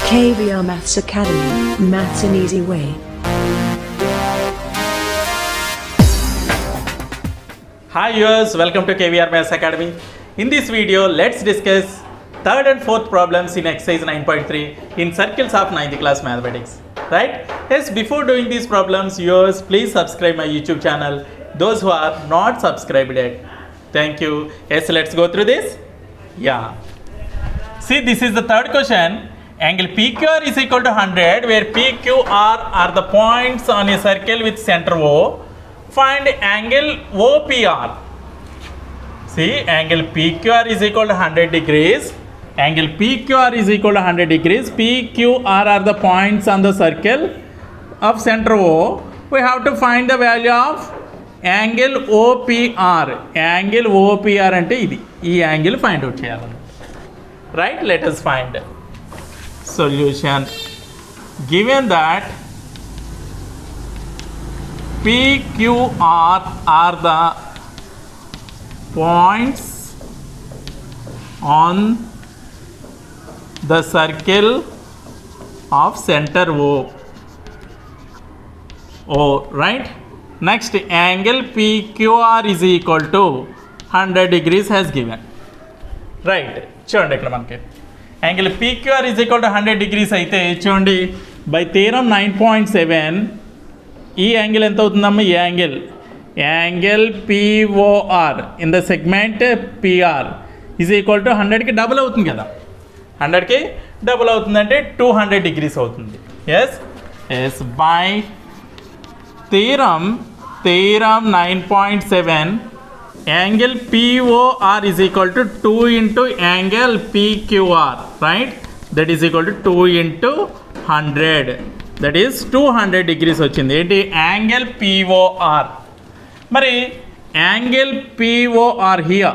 KVR Maths Academy, Maths an Easy Way. Hi viewers, welcome to KVR Maths Academy. In this video, let's discuss third and fourth problems in exercise 9.3 in circles of 9th class mathematics. Right? Yes, before doing these problems, viewers, please subscribe my YouTube channel. Those who are not subscribed yet, thank you. Yes, let's go through this. Yeah. See, this is the third question. Angle PQR is equal to 100, where PQR are the points on a circle with center O. Find angle OPR. See, angle PQR is equal to 100 degrees. Angle PQR is equal to 100 degrees. PQR are the points on the circle of center O. We have to find the value of angle OPR. Angle OPR ante idi. Ee angle find out cheyalanu. Right? Let us find solution. Given that PQR are the points on the circle of center O. Right? Next, angle PQR is equal to 100 degrees has given. Right? చూడండి ఇక్కడ మనకి angle PQR is equal to 100 degrees అయితే చూడండి by theorem 9.7 ఈ angle ఎంత అవుతుందమ్మా? ఈ angle POR in the segment PR is equal to 100కి డబుల్ అవుతుంది కదా. 100కి డబుల్ అవుతుందంటే 200 degrees అవుతుంది. Yes by theorem 9.7 angle POR is equal to 2 into angle PQR, right? That is equal to 2 into 100. That is 200 degrees వచ్చింది. ఏంటి? angle POR. మరి angle POR here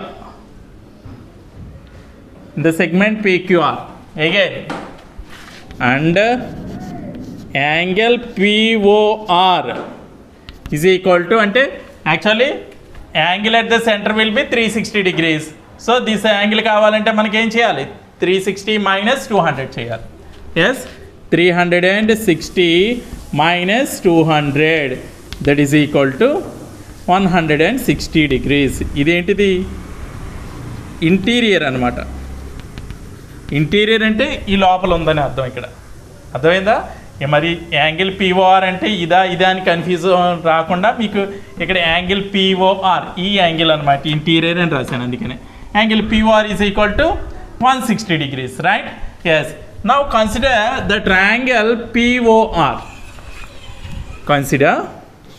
in the segment PQR again, and angle POR is equal to అంటే actually angle at the centre will be 360 degrees. So this angle కావాలంటే మనకి ఏం చేయాలి? 360 minus 200 చేయాలి. Yes, 360 minus 200 that is equal to 160 degrees. ఇదేంటిది? Interior అనమాట. Interior అంటే ఈ లోపల ఉందని అర్థం. ఇక్కడ అర్థమైందా? మరి యాంగిల్ POR అంటే ఇదా అని కన్ఫ్యూజ్ రాకుండా మీకు ఇక్కడ యాంగిల్ POR ఈ యాంగిల్ అనమాట, ఇంటీరియర్ అని రాశాను. అందుకనే angle POR is equal to 160 degrees, right? Yes. Now consider the triangle POR. Consider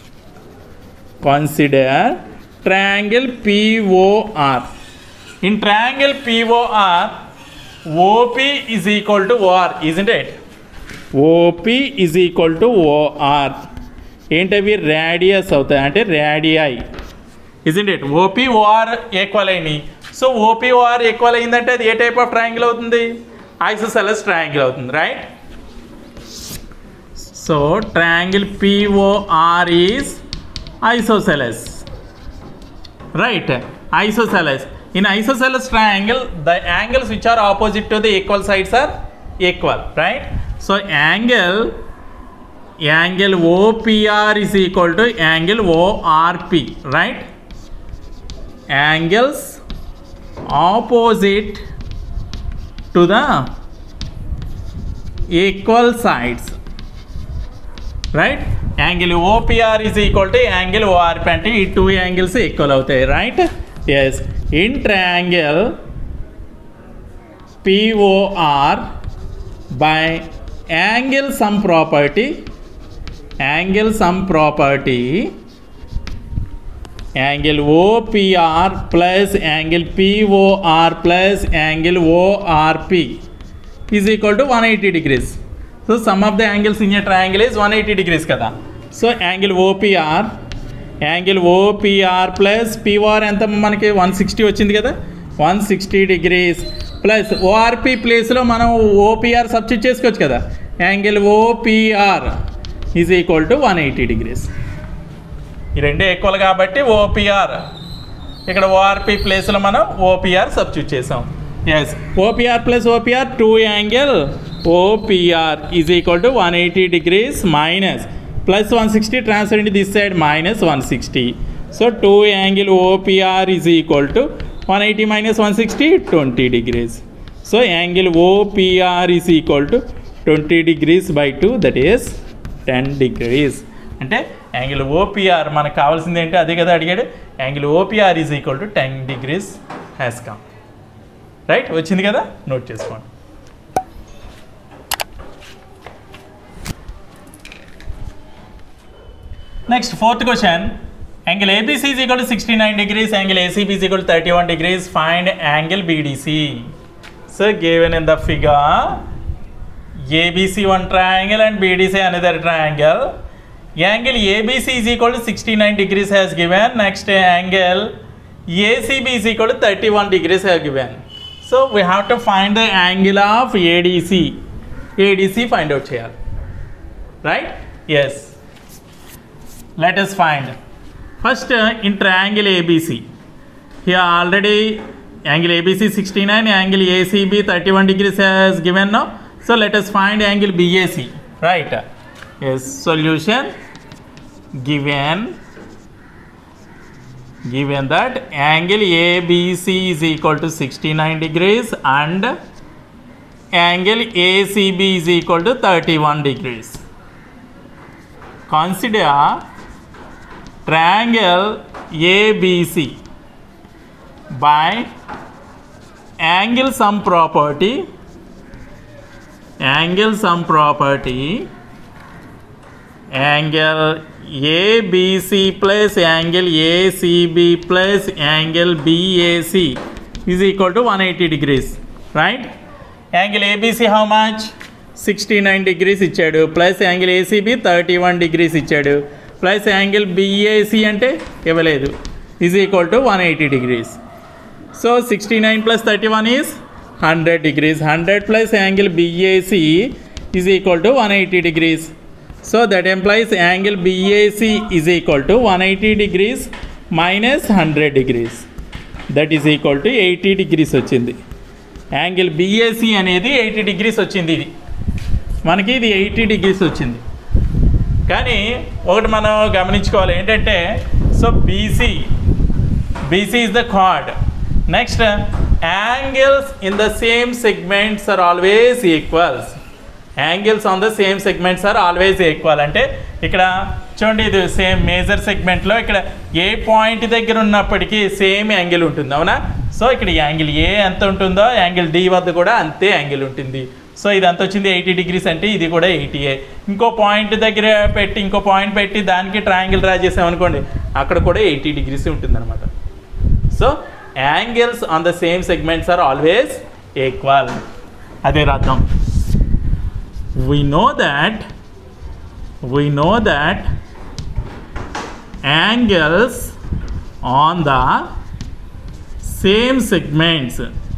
triangle POR. In triangle POR OP is equal to OR, isn't it? OP is equal to OR. ఏంటవి? Radius అవుతాయి, అంటే రేడియాయి, isn't it? OP OR equal అయినాయి. So OP OR equal అయిందంటే అది ఏ type of triangle అవుతుంది? Isosceles triangle అవుతుంది, right? So triangle POR is isosceles, right? Isosceles. In isosceles triangle the angles which are opposite to the equal sides are equal, right? So angle OPR is equal to angle ORP, right? Angles opposite to the equal sides, right? Angle OPR is equal to angle ORP అంటే ఈ two angles equal అవుతాయి, right? Yes. In triangle POR by angle sum property angle OPR plus angle POR plus angle ORP is equal to 180 degrees. So sum of the angles in a triangle is 180 degrees kada. So angle OPR plus POR ఎంత మనకి 160 వచ్చింది కదా, 160 degrees plus ORP ప్లేస్లో మనం OPR substitute చేసుకోవచ్చు కదా. Angle OPR is equal to 180 degrees. ఈ రెండే ఈక్వల్ కాబట్టి OPR, ఇక్కడ ORP ప్లేస్లో మనం OPR సబ్స్టిట్యూట్ చేసాం. Yes, OPR plus OPR 2 angle OPR is equal to 180 degrees minus plus 160 transfer into this side minus 160. So 2 angle OPR is equal to 180 minus 160, 20 degrees. So angle OPR is equal to 20 degrees by 2, that is 10 degrees. అంటే angle OPR మనకు కావాల్సింది ఏంటి, అదే కదా అడిగాడు. Angle OPR is equal to 10 degrees has come. Right, వచ్చింది కదా, note చేసుకోండి. Next fourth question. Angle ABC is equal to 69 degrees, angle ACB is equal to 31 degrees, find angle BDC. So given in the figure, ABC one triangle and BDC another triangle. Angle ABC is equal to 69 degrees has given. Next angle ACB is equal to 31 degrees has given. So we have to find the angle of ADC. ADC find out here. Right? Yes. Let us find. First in triangle ABC. Here already angle ABC 69, angle ACB 31 degrees has given now. So let us find angle BAC. Right? Yes. Solution. Given that angle ABC is equal to 69 degrees and angle ACB is equal to 31 degrees. Consider triangle ABC by angle sum property. Angle ABC plus angle ACB plus angle BAC is equal to 180 degrees. Right? Angle ABC how much? 69 degrees ఇచ్చాడు, plus angle ACB 31 degrees ఇచ్చాడు, plus angle BAC అంటే ఇవ్వలేదు, is equal to 180 degrees. So 69 plus 31 is 100 degrees. 100 plus angle BAC is equal to 180 degrees. So that implies angle BAC is equal to 180 degrees minus 100 degrees. That is equal to 80 degrees వచ్చింది. Angle BAC అనేది 80 degrees వచ్చింది, ఇది మనకి ఇది 80 degrees వచ్చింది. కానీ ఒకటి మనం గమనించుకోవాలి ఏంటంటే, so BC is the chord. Next, angles in the same segments are always equals. Angles on the same segments are always equal. అంటే ఇక్కడ చూడండి, ఇది సేమ్ మేజర్ సెగ్మెంట్లో ఇక్కడ ఏ పాయింట్ దగ్గర ఉన్నప్పటికీ సేమ్ యాంగిల్ ఉంటుంది, అవునా? సో ఇక్కడ యాంగిల్ ఏ ఎంత ఉంటుందో యాంగిల్ డి వద్ద కూడా అంతే యాంగిల్ ఉంటుంది. సో ఇది ఎంత వచ్చింది 80 degrees అంటే ఇది కూడా 80. ఇంకో పాయింట్ దగ్గర పెట్టి ఇంకో పాయింట్ పెట్టి దానికి ట్రయాంగిల్ డ్రా చేసామనుకోండి, అక్కడ కూడా 80 degrees ఉంటుంది అనమాట. So angles on the same segments are always equal. అదే రాద్దాం. We know that angles on the same segments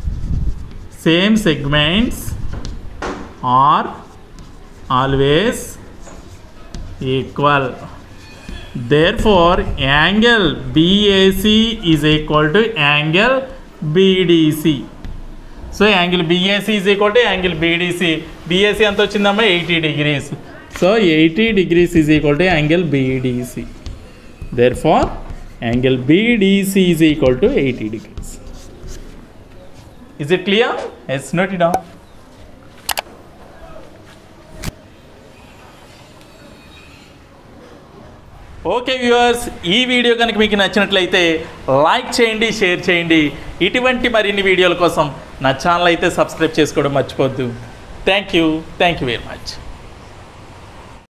are always equal. Therefore angle BAC is equal to angle BDC. So angle BAC is equal to angle BDC. BAC ఎంత వచ్చిందమ్మా 80 degrees. So 80 degrees is equal to angle BDC. Therefore angle BDC is equal to 80 degrees. Is it clear? Let's note it down. Okay viewers, ఈ video కనుక మీకు నచ్చినట్లయితే like చేయండి, share చేయండి. ఇటువంటి మరిన్ని వీడియోల కోసం నా ఛానల్ అయితే సబ్స్క్రైబ్ చేసుకోవడం మర్చిపోద్దు. Thank you very much.